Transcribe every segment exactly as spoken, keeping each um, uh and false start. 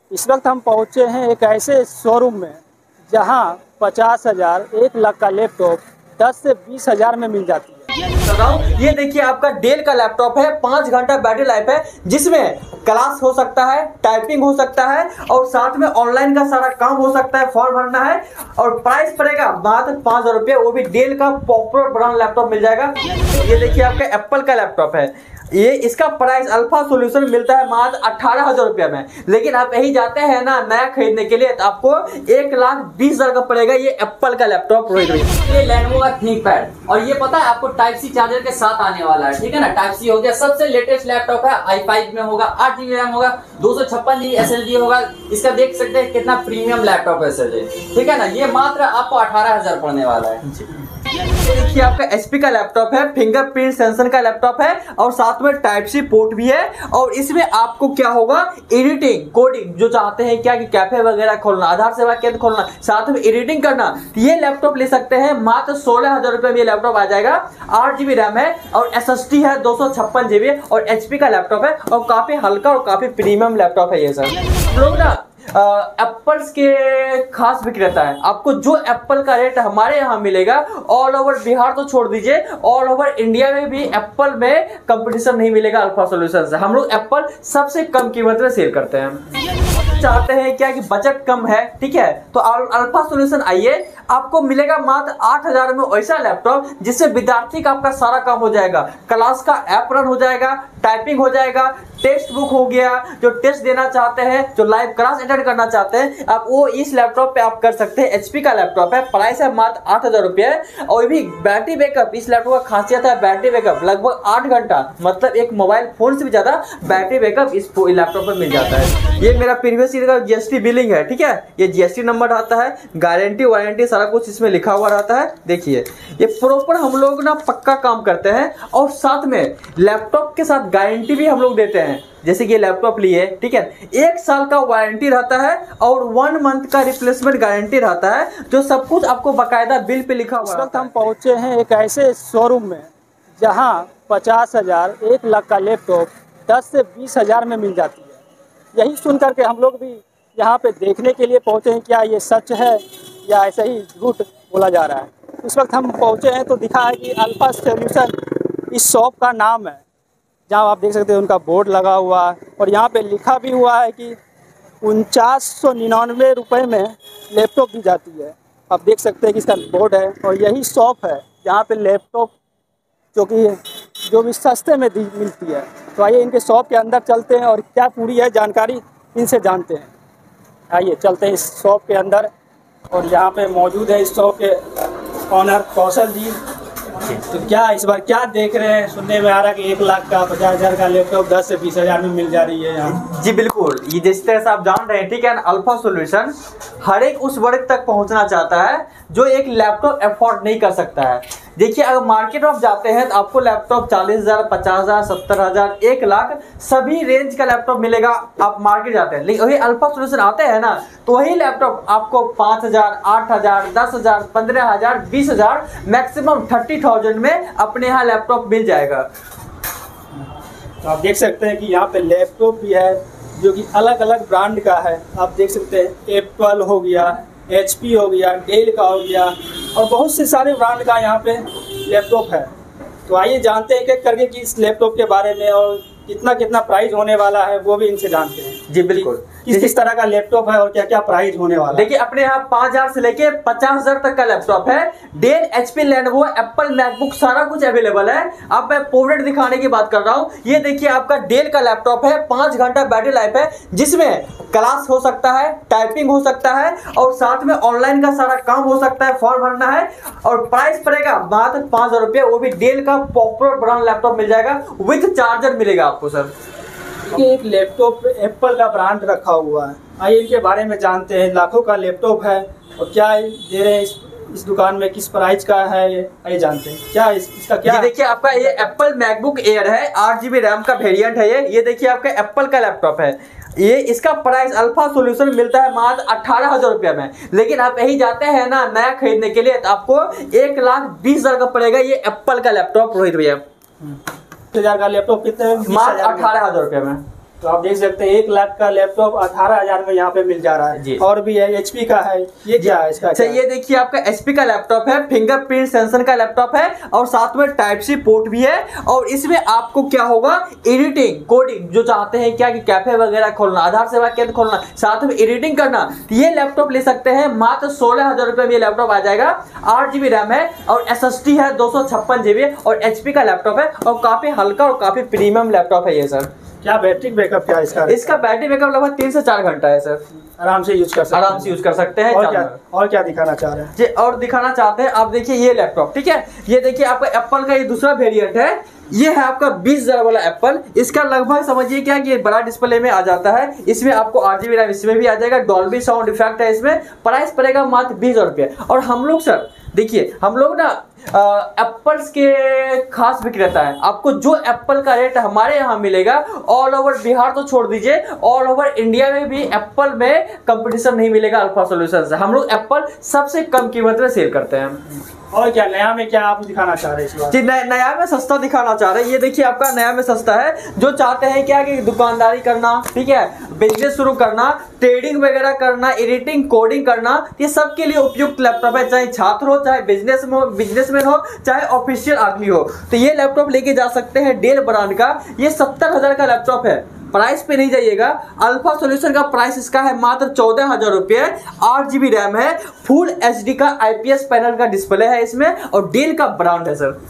इस वक्त हम पहुंचे हैं एक ऐसे शोरूम में जहां पचास हजार एक लाख का लैपटॉप दस से बीस हजार में मिल जाती है। ये देखिए आपका डेल का लैपटॉप है, पाँच घंटा बैटरी लाइफ है, जिसमें क्लास हो सकता है, टाइपिंग हो सकता है और साथ में ऑनलाइन का सारा काम हो सकता है, फॉर्म भरना है और प्राइस पड़ेगा मात्र पाँच हजार रुपये। वो भी डेल का पॉपुलर ब्रांड लैपटॉप मिल जाएगा। ये देखिए आपका एप्पल का लैपटॉप है, ये इसका प्राइस अल्फा सॉल्यूशन मिलता है मात्र अठारह हजार रुपये में। लेकिन आप यही जाते हैं ना नया खरीदने के लिए तो आपको एक लाख बीस हजार का पड़ेगा ये एप्पल का लैपटॉप। ये लेनोवो का थिंकपैड और ये पता है आपको टाइप सी चार्जर के साथ आने वाला है, ठीक है ना। टाइप सी हो गया, सबसे लेटेस्ट लैपटॉप है, आई फाइव में होगा, आठ जीबी रैम होगा, दो सौ छप्पन जीबी एस एस डी होगा। इसका देख सकते हैं कितना प्रीमियम लैपटॉप है सर, ठीक है ना। ये मात्र आपको अठारह हजार पड़ने वाला है। देखिए आपका एचपी का लैपटॉप है, फिंगरप्रिंट सेंसर का लैपटॉप है और साथ में टाइप सी पोर्ट भी है। और इसमें आपको क्या होगा, एडिटिंग कोडिंग जो चाहते हैं क्या कि कैफे वगैरह खोलना, आधार सेवा केंद्र खोलना, साथ में एडिटिंग करना, तो ये लैपटॉप ले सकते हैं। मात्र सोलह हजार रुपए में ये लैपटॉप आ जाएगा। आठ जीबी रैम है और एस एस डी है दो सौ छप्पन जीबी और एचपी का लैपटॉप है और काफी हल्का और काफी प्रीमियम लैपटॉप है ये सर। हम लोग ना एप्पल्स के खास विक्रेता है। आपको जो एप्पल का रेट हमारे यहाँ मिलेगा, ऑल ओवर बिहार तो छोड़ दीजिए, ऑल ओवर इंडिया में भी एप्पल में कंपटीशन नहीं मिलेगा अल्फा सॉल्यूशन से। हम लोग एप्पल सबसे कम कीमत में सेल करते हैं। चाहते हैं क्या कि बजट कम है, ठीक है, तो अल्फा सॉल्यूशन आइए, आपको मिलेगा मात्र आठ हजार में ऐसा लैपटॉप जिससे विद्यार्थी का आपका सारा काम हो जाएगा। क्लास का ऐप रन हो जाएगा, टाइपिंग हो जाएगा, टेक्स्ट बुक हो गया, जो टेस्ट देना चाहते हैं, जो लाइव क्लास अटेंड करना चाहते हैं, आप वो इस लैपटॉप पे आप कर सकते हैं। एचपी का लैपटॉप है, प्राइस है मात्र आठ हजार रुपये और भी बैटरी बैकअप इस लैपटॉप का खासियत है। बैटरी बैकअप लगभग आठ घंटा, मतलब एक मोबाइल फोन से भी ज्यादा बैटरी बैकअप इस लैपटॉप में मिल जाता है। ये मेरा प्रीवियस ईयर का जीएसटी बिलिंग है, ठीक है, ये जीएसटी नंबर आता है, गारंटी वारंटी सारा कुछ इसमें लिखा हुआ रहता है। देखिए ये प्रॉपर हम लोग ना पक्का काम करते हैं और साथ में लैपटॉप के साथ गारंटी भी हम लोग देते हैं। जैसे कि ये लैपटॉप लिए, ठीक है, एक साल का वारंटी रहता है और वन मंथ का रिप्लेसमेंट गारंटी रहता है, जो सब कुछ आपको बकायदा बिल पे लिखा हुआ। इस वक्त हम पहुंचे हैं एक ऐसे शोरूम में जहां पचास हजार एक लाख का लैपटॉप दस से बीस हजार में मिल जाती है। यही सुन करके हम लोग भी यहाँ पे देखने के लिए पहुँचे हैं, क्या ये सच है या ऐसा ही झूठ बोला जा रहा है। इस वक्त हम पहुँचे हैं तो दिखा है कि अल्फा सॉल्यूशन इस शॉप का नाम है, जहाँ आप देख सकते हैं उनका बोर्ड लगा हुआ है और यहाँ पे लिखा भी हुआ है कि उनचास सौ निन्यानवे रुपये में लैपटॉप दी जाती है। आप देख सकते हैं कि इसका बोर्ड है और यही शॉप है जहाँ पे लैपटॉप जो कि जो भी सस्ते में दी मिलती है। तो आइए इनके शॉप के अंदर चलते हैं और क्या पूरी है जानकारी इनसे जानते हैं। आइए चलते हैं इस शॉप के अंदर और यहाँ पे मौजूद है इस शॉप के ऑनर कौशल जी। तो क्या इस बार क्या देख रहे हैं, सुनने में आ रहा है कि एक लाख का पचास हजार का लैपटॉप दस से बीस हजार में मिल जा रही है यहाँ। जी बिल्कुल, ये जिस तरह से आप जान रहे हैं, ठीक है, अल्फा सॉल्यूशन हर एक उस वर्ग तक पहुंचना चाहता है जो एक लैपटॉप अफोर्ड नहीं कर सकता है। देखिए अगर मार्केट में आप जाते हैं तो आपको लैपटॉप चालीस हजार, पचास हजार, सत्तर हजार, एक लाख सभी रेंज का लैपटॉप मिलेगा। आप मार्केट जाते हैं, लेकिन वही अल्फा सॉल्यूशन आते हैं ना तो वही लैपटॉप आपको पाँच हजार, आठ हजार, दस हजार, पंद्रह हजार, बीस हजार, मैक्सिमम थर्टी थाउजेंड में अपने यहाँ लैपटॉप मिल जाएगा। तो आप देख सकते हैं कि यहाँ पे लैपटॉप भी है जो कि अलग अलग ब्रांड का है। आप देख सकते हैं एप्पल हो गया, एचपी हो गया, डेल का हो गया और बहुत से सारे ब्रांड का यहाँ पे लैपटॉप है। तो आइए जानते हैं एक करके कि इस लैपटॉप के बारे में और कितना कितना प्राइस होने वाला है वो भी इनसे जानते हैं। जी बिल्कुल, किस किस तरह का लैपटॉप है और क्या क्या प्राइस होने वाला है। देखिए अपने यहाँ पाँच हजार से लेके पचास हजार तक का लैपटॉप है। Dell, HP, Lenovo, Apple, MacBook सारा कुछ अवेलेबल है। अब मैं पोर्ट्रेट दिखाने की बात कर रहा हूँ। ये देखिए आपका डेल का लैपटॉप है, पाँच घंटा बैटरी लाइफ है, जिसमें क्लास हो सकता है, टाइपिंग हो सकता है और साथ में ऑनलाइन का सारा काम हो सकता है, फॉर्म भरना है और प्राइस पड़ेगा मात्र पाँच हजार रुपये। वो भी डेल का पॉपुलर ब्रांड लैपटॉप मिल जाएगा, विथ चार्जर मिलेगा आपको सर। एक लैपटॉप एप्पल का ब्रांड रखा हुआ है, आइए इनके बारे में जानते हैं। लाखों का लैपटॉप है और क्या दे रहे हैं इस, इस दुकान में, किस प्राइस का है ये आइए जानते हैं। क्या इस, इसका क्या देखिए आपका ये एप्पल मैकबुक एयर है, आठ जीबी रैम का वेरिएंट है ये। ये देखिए आपका एप्पल का लैपटॉप है, ये इसका प्राइस अल्फा सॉल्यूशन मिलता है मात्र अठारह हजार रुपये में। लेकिन आप यही जाते हैं ना नया खरीदने के लिए तो आपको एक लाख बीस हजार का पड़ेगा ये एप्पल का लैपटॉप। रोहित भैया हजार का लैपटॉप कितने? मात्र अठारह हजार रुपये में। तो आप देख सकते हैं एक लाख का लैपटॉप अठारह हजार में यहाँ पे मिल जा रहा है। और भी है एचपी का है, ये क्या है इसका? अच्छा ये देखिए आपका एचपी का लैपटॉप है, फिंगरप्रिंट सेंसर का लैपटॉप है और साथ में टाइप सी पोर्ट भी है। और इसमें आपको क्या होगा, एडिटिंग कोडिंग जो चाहते हैं क्या कि कैफे वगैरह खोलना, आधार सेवा केंद्र खोलना, साथ में एडिटिंग करना, तो ये लैपटॉप ले सकते हैं। मात्र सोलह हजार रुपए में ये लैपटॉप आ जाएगा। आठ जीबी रैम है और एस एस डी है दो सौ छप्पन जीबी और एचपी का लैपटॉप है और काफी हल्का और काफी प्रीमियम लैपटॉप है ये सर। क्या बैटरी बैकअप क्या है इसका? इसका बैटरी बैकअप लगभग तीन से चार घंटा है सर। आराम से यूज कर सकते आराम से यूज कर सकते हैं। और क्या और क्या दिखाना चाह रहे हैं जी? और दिखाना चाहते हैं आप देखिए ये लैपटॉप, ठीक है। ये देखिए आपका एप्पल का ये दूसरा वेरिएंट है। ये है आपका बीस हजार वाला एप्पल। इसका लगभग समझिए क्या कि बड़ा डिस्प्ले में आ जाता है। इसमें आपको आठ जीबी रैम इसमें भी आ जाएगा, डॉल्बी साउंड इफेक्ट है इसमें। प्राइस पड़ेगा मात्र बीस हजार रुपये। और हम लोग सर देखिए हम लोग ना एप्पल्स के खास विक्रेता है। आपको जो एप्पल का रेट हमारे यहाँ मिलेगा, ऑल ओवर बिहार तो छोड़ दीजिए, ऑल ओवर इंडिया में भी एप्पल में कंपटीशन नहीं मिलेगा अल्फा सॉल्यूशन से। हम लोग एप्पल सबसे कम कीमत में सेल करते हैं। और क्या नया में क्या आप दिखाना चाह रहे हैं? जी नया, नया में सस्ता दिखाना चाह रहे हैं। ये देखिए आपका नया में सस्ता है। जो चाहते हैं क्या कि दुकानदारी करना, ठीक है, बिजनेस शुरू करना, ट्रेडिंग वगैरह करना, एडिटिंग कोडिंग करना, ये सब के लिए उपयुक्त लैपटॉप है। चाहे छात्र हो, चाहे बिजनेस में हो, बिजनेसमैन हो, चाहे ऑफिशियल आदमी हो, तो ये लैपटॉप लेके जा सकते हैं। डेल ब्रांड का ये सत्तर हजार का लैपटॉप है। प्राइस पे नहीं जाइएगा। अल्फा सॉल्यूशन का प्राइस इसका है मात्र चौदह हजार रुपये। आठ जीबी रैम है, फुल एच डी का आईपीएस पैनल का डिस्प्ले है इसमें और डेल का ब्रांड है सर।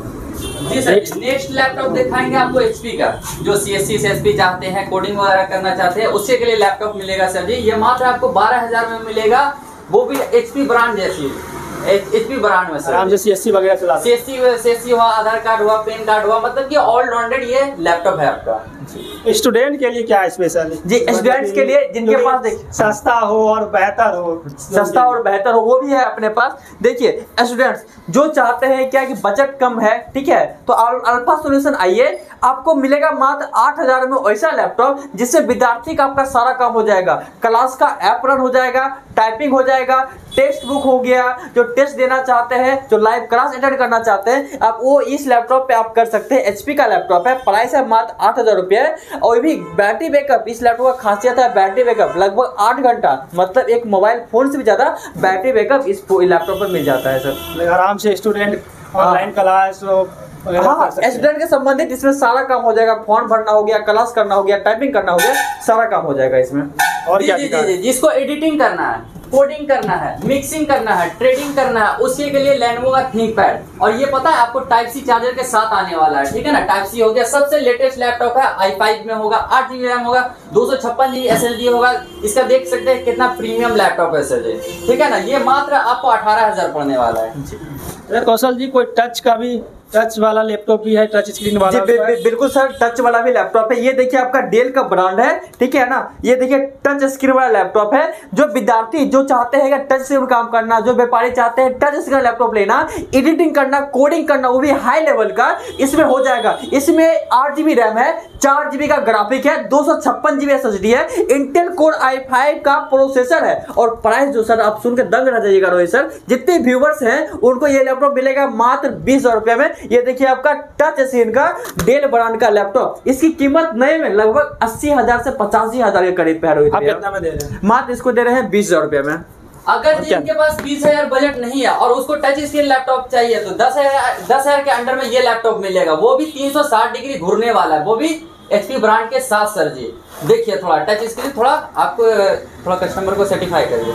जी सर, नेक्स्ट लैपटॉप दिखाएंगे आपको एचपी का। जो सीएससी से एसपी चाहते हैं, कोडिंग वगैरह करना चाहते हैं, उसके के लिए लैपटॉप मिलेगा सर जी। ये मात्र आपको बारह हजार में मिलेगा, वो भी एचपी ब्रांड जैसी एचपी ब्रांड में सर। आराम से सीएससी वगैरह चला सीएससी सीएससी हुआ, आधार कार्ड हुआ, पैन कार्ड हुआ, मतलब कि ऑल राउंडेड ये लैपटॉप है आपका। स्टूडेंट के लिए क्या स्पेशल? जी स्टूडेंट्स के लिए जिनके पास देखिए सस्ता हो और बेहतर हो, सस्ता और बेहतर हो, वो भी है अपने पास। देखिए स्टूडेंट्स जो चाहते हैं क्या कि बजट कम है, ठीक है, तो अल्फा सॉल्यूशन आइए, आपको मिलेगा मात्र आठ हजार में ऐसा लैपटॉप जिससे विद्यार्थी का आपका सारा काम हो जाएगा। क्लास का ऐप रन हो जाएगा, टाइपिंग हो जाएगा, टेक्स्ट बुक हो गया, जो टेस्ट देना चाहते हैं, जो लाइव क्लास अटेंड करना चाहते हैं, आप वो इस लैपटॉप पे आप कर सकते हैं। एचपी का लैपटॉप है, प्राइस है मात्र आठ हजार रुपये। और भी बैटरी बैकअप, इस लैपटॉप का खासियत है बैटरी बैकअप लगभग आठ घंटा, मतलब एक मोबाइल फोन से भी ज्यादा बैटरी बैकअप इस लैपटॉप पर मिल जाता है सर। आराम से स्टूडेंट ऑनलाइन क्लास हाँ स्टूडेंट के संबंधित इसमें सारा काम हो जाएगा। फॉर्म भरना हो गया, क्लास करना हो गया, टाइपिंग करना हो गया, सारा काम हो जाएगा इसमें। और क्या जी, जी, जी, जिसको एडिटिंग करना है, कोडिंग करना है, मिक्सिंग करना है, ट्रेडिंग करना है, उसके के लिए लेनोवो का थिंकपैड। और ये पता है आपको टाइप सी चार्जर के साथ आने वाला है, ठीक है ना। टाइप सी हो गया, सबसे लेटेस्ट लैपटॉप है, आई फाइव में होगा, आठ जीबी रैम होगा, दो सौ छप्पन जीबी एस एस डी होगा। इसका देख सकते हैं कितना प्रीमियम लैपटॉप है सर जी, ठीक है ना। ये मात्र आपको अठारह हजार पड़ने वाला है। कौशल जी कोई टच का भी, टच वाला लैपटॉप भी है, टच स्क्रीन वाला? जी बि, बि, बिल्कुल सर, टच वाला भी लैपटॉप है। ये देखिए आपका डेल का ब्रांड है, ठीक है ना। ये देखिए टच स्क्रीन वाला लैपटॉप है। जो विद्यार्थी जो चाहते हैं टच से काम करना, जो व्यापारी चाहते हैं टच स्क्रीन लैपटॉप लेना, एडिटिंग करना, कोडिंग करना, वो भी हाई लेवल का, इसमें हो जाएगा। इसमें आठ जीबी रैम है, चार जीबी का ग्राफिक है, दो सौ छप्पन जीबी एस एस डी है, इंटेल कोर आई फाइव का प्रोसेसर है। और प्राइस जो सर आप सुनकर दंग रह जाइएगा रोहित सर, जितने व्यूवर्स हैं उनको ये लैपटॉप मिलेगा मात्र बीस हजार रुपये में। ये देखिए आपका टच स्क्रीन का डेल ब्रांड का लैपटॉप, इसकी कीमत नए में लगभग अस्सी हजार से पचासी हजार के करीब है रोहित। आप कितना में दे रहे हैं? मात्र इसको दे रहे हैं बीस हजार रुपये में। अगर जिनके पास बीस हजार बजट नहीं है और उसको टच स्क्रीन लैपटॉप चाहिए तो दस हजार दस हजार के अंडर में ये लैपटॉप मिलेगा, वो भी तीन सौ साठ डिग्री घूरने वाला है, वो भी एचपी ब्रांड के साथ सर जी। देखिए थोड़ा टच स्क्रीन, थोड़ा आपको थोड़ा कस्टमर को सर्टिफाई करिए।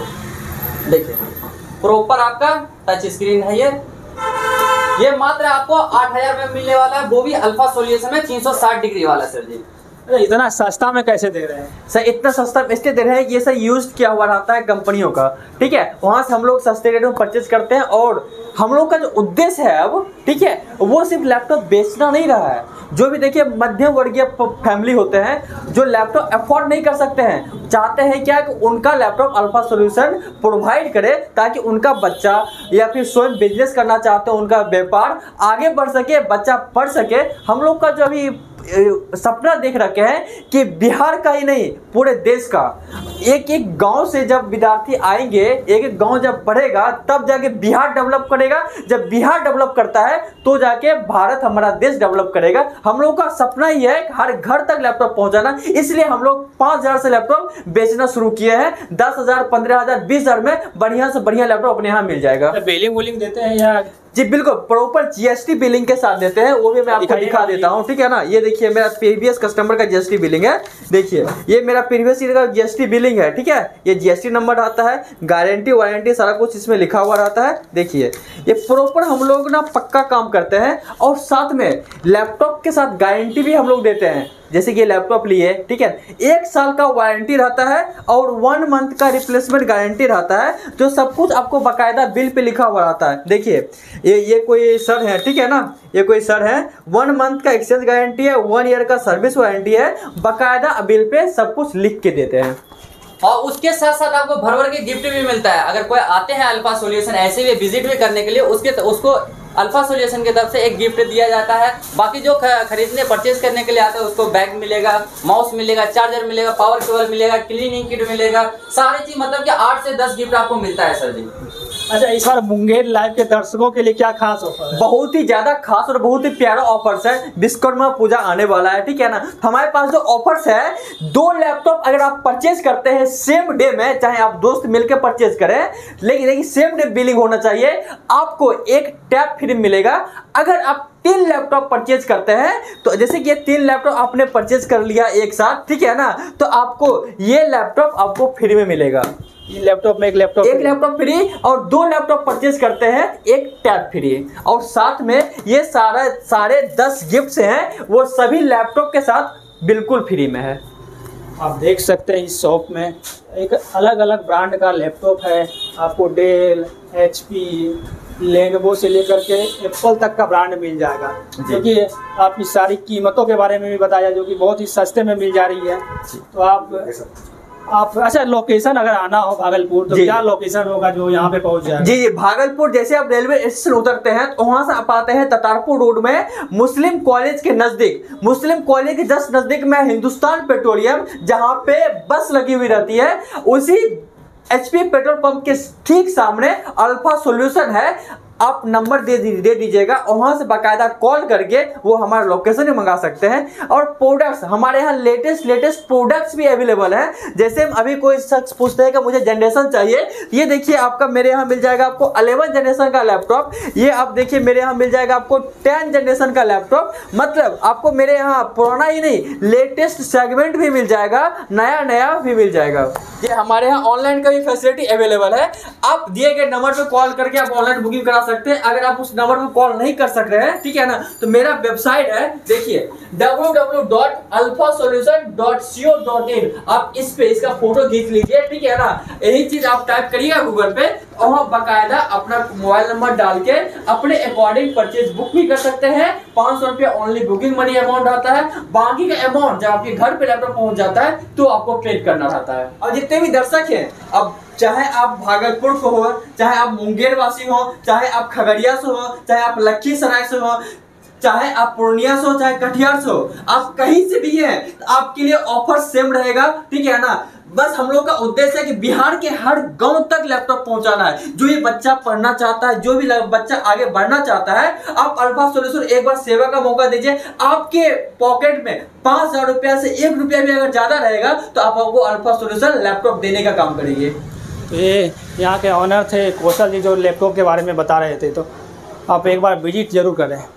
देखिए प्रॉपर आपका टच स्क्रीन है ये ये मात्र आपको आठ हजार में मिलने वाला है, वो भी अल्फा सॉल्यूशन में तीन सौ साठ डिग्री वाला सर जी। इतना सस्ता में कैसे दे रहे हैं सर? इतना सस्ता इसलिए दे रहे हैं, ये सर यूज किया हुआ रहता है कंपनियों का, ठीक है, वहां से हम लोग सस्ते रेट में परचेज करते हैं। और हम लोग का जो उद्देश्य है अब, ठीक है, वो सिर्फ लैपटॉप बेचना नहीं रहा है। जो भी देखिए मध्यम वर्गीय फैमिली होते हैं जो लैपटॉप अफोर्ड नहीं कर सकते हैं, चाहते हैं क्या कि उनका लैपटॉप अल्फा सॉल्यूशन प्रोवाइड करे, ताकि उनका बच्चा या फिर स्वयं बिजनेस करना चाहते हैं, उनका व्यापार आगे बढ़ सके, बच्चा पढ़ सके। हम लोग का जो अभी सपना देख रखे करके हैं कि बिहार का ही नहीं पूरे देश का एक एक गांव से जब विद्यार्थी आएंगे, एक एक गांव जब बढ़ेगा तब जाके बिहार डेवलप करेगा। जब बिहार डेवलप करता है तो जाके भारत हमारा देश डेवलप करेगा। हम लोगों का सपना ही है हर घर तक लैपटॉप पहुंचाना, इसलिए हम लोग पांच हजार से लैपटॉप बेचना शुरू किए हैं। दस हजार पंद्रह हजार बीस हजार में बढ़िया से बढ़िया लैपटॉप अपने यहाँ मिल जाएगा। बिलिंग विलिंग देते हैं या? जी बिल्कुल, प्रॉपर जीएसटी बिलिंग के साथ देते हैं, वो भी मैं आपको दिखा देता हूँ, ठीक है ना। ये देखिए मेरा प्रीवियस कस्टमर का जीएसटी बिलिंग है। देखिए ये मेरा प्रीवियस ईयर का जीएसटी बिलिंग है, ठीक है। ये जीएसटी नंबर आता है, गारंटी वारंटी सारा कुछ इसमें लिखा हुआ रहता है। देखिए ये प्रॉपर हम लोग ना पक्का काम करते हैं और साथ में लैपटॉप के साथ गारंटी भी हम लोग देते हैं। जैसे कि लैपटॉप लिए, ठीक है, एक साल का वारंटी रहता है और वन मंथ का रिप्लेसमेंट गारंटी रहता है, जो सब कुछ आपको बाकायदा बिल पे लिखा हुआ रहता है। देखिए ये ये कोई सर है, ठीक है ना, ये कोई सर है, वन मंथ का एक्सचेंज गारंटी है, वन ईयर का सर्विस वारंटी है, बाकायदा बिल पे सब कुछ लिख के देते हैं। और उसके साथ साथ आपको भर भर के गिफ्ट भी मिलता है। अगर कोई आते हैं अल्फा सॉल्यूशन ऐसे भी विजिट भी करने के लिए, उसके उसको अल्फा सॉल्यूशन की तरफ से एक गिफ्ट दिया जाता है। बाकी जो खरीदने परचेज करने के लिए आते हैं उसको बैग मिलेगा, माउस मिलेगा, चार्जर मिलेगा, पावर केबल मिलेगा, क्लीनिंग किट मिलेगा, सारी चीज मतलब कि आठ से दस गिफ्ट आपको मिलता है सर जी। अच्छा, इस बार मुंगेर लाइव के दर्शकों के लिए क्या खास ऑफर है? बहुत ही ज्यादा खास और बहुत ही प्यारा ऑफर्स है। विश्वकर्मा पूजा आने वाला है, ठीक है ना। हमारे पास जो ऑफर्स है, दो लैपटॉप अगर आप परचेज करते हैं सेम डे में, चाहे आप दोस्त मिलकर परचेज करें, लेकिन लेकिन सेम डे बिलिंग होना चाहिए, आपको एक टैब फ्री मिलेगा। अगर आप तीन लैपटॉप परचेज करते हैं तो जैसे कि ये तीन लैपटॉप आपने परचेज कर लिया एक साथ, ठीक है ना, तो आपको ये लैपटॉप आपको फ्री में मिलेगा। ये लैपटॉप में एक लैपटॉप एक लैपटॉप फ्री और दो लैपटॉप परचेज करते हैं एक टैब फ्री, और साथ में ये सारा सारे दस गिफ्ट्स हैं वो सभी लैपटॉप के साथ बिल्कुल फ्री में है। आप देख सकते हैं इस शॉप में एक अलग अलग ब्रांड का लैपटॉप है। आपको डेल, एचपी, लेनोवो से लेकर के एप्पल तक का ब्रांड मिल जाएगा, क्योंकि आप इस सारी कीमतों के बारे में भी बताया जो कि बहुत ही सस्ते में मिल जा रही है। तो आप आप अच्छा, लोकेशन अगर आना हो भागलपुर तो क्या लोकेशन होगा जो यहाँ पे पहुँच जाए? जी जी, भागलपुर जैसे आप रेलवे स्टेशन उतरते हैं तो वहां से आप आते हैं ततारपुर रोड में मुस्लिम कॉलेज के नजदीक, मुस्लिम कॉलेज के जस्ट नजदीक में हिंदुस्तान पेट्रोलियम, जहाँ पे बस लगी हुई रहती है, उसी एचपी पेट्रोल पंप के ठीक सामने अल्फा सॉल्यूशन है। आप नंबर दे दे दीजिएगा, वहां से बाकायदा कॉल करके वो हमारा लोकेशन भी मंगा सकते हैं। और प्रोडक्ट्स हमारे यहाँ लेटेस्ट लेटेस्ट प्रोडक्ट्स भी अवेलेबल हैं। जैसे अभी कोई शख्स पूछते हैं कि मुझे जनरेशन चाहिए, ये देखिए आपका मेरे यहाँ मिल जाएगा आपको इलेवन जनरेशन का लैपटॉप। ये आप देखिए मेरे यहाँ मिल जाएगा आपको टेन जनरेशन का लैपटॉप। मतलब आपको मेरे यहाँ पुराना ही नहीं, लेटेस्ट सेगमेंट भी मिल जाएगा, नया नया भी मिल जाएगा। ये हमारे यहाँ ऑनलाइन का भी फैसिलिटी अवेलेबल है। आप दिए गए नंबर पर कॉल करके आप ऑनलाइन बुकिंग करा सकते हैं। अगर आप उस नंबर पर कॉल नहीं कर सक रहे हैं, ठीक है ना, तो मेरा वेबसाइट है, देखिए W W W dot alpha solution dot C O dot in. आप इस पे इसका फोटो खींच लीजिए, ठीक है ना। यही चीज आप टाइप करिएगा गूगल पे और वहाँ बाकायदा अपना मोबाइल नंबर डाल के अपने अकॉर्डिंग परचेज बुक भी कर सकते हैं। पांच सौ रुपया ओनली बुकिंग मनी अमाउंट आता है। बाकी का अमाउंट जब आपके घर पे लैपटॉप पहुंच जाता है तो आपको पेड करना रहता है। और जितने भी दर्शक हैं, अब चाहे आप भागलपुर को हो, चाहे आप मुंगेर वासी हो, चाहे आप खगड़िया से हो, चाहे आप लखीसराय से हो, चाहे आप पूर्णिया से हो, चाहे कटिहार से हो, आप कहीं से भी हैं, तो आपके लिए ऑफर सेम रहेगा, ठीक है ना। बस हम लोग का उद्देश्य है कि बिहार के हर गांव तक लैपटॉप पहुंचाना है। जो ये बच्चा पढ़ना चाहता है, जो भी बच्चा आगे बढ़ना चाहता है, आप अल्फा सॉल्यूशन एक बार सेवा का मौका दीजिए। आपके पॉकेट में पांच हजार रुपया से एक रुपया भी अगर ज्यादा रहेगा तो आप आपको अल्फा सॉल्यूशन लैपटॉप देने का काम करेंगे। तो ये यहाँ के ऑनर थे कौशल जी, जो लैपटॉप के बारे में बता रहे थे, तो आप एक बार विजिट जरूर करें।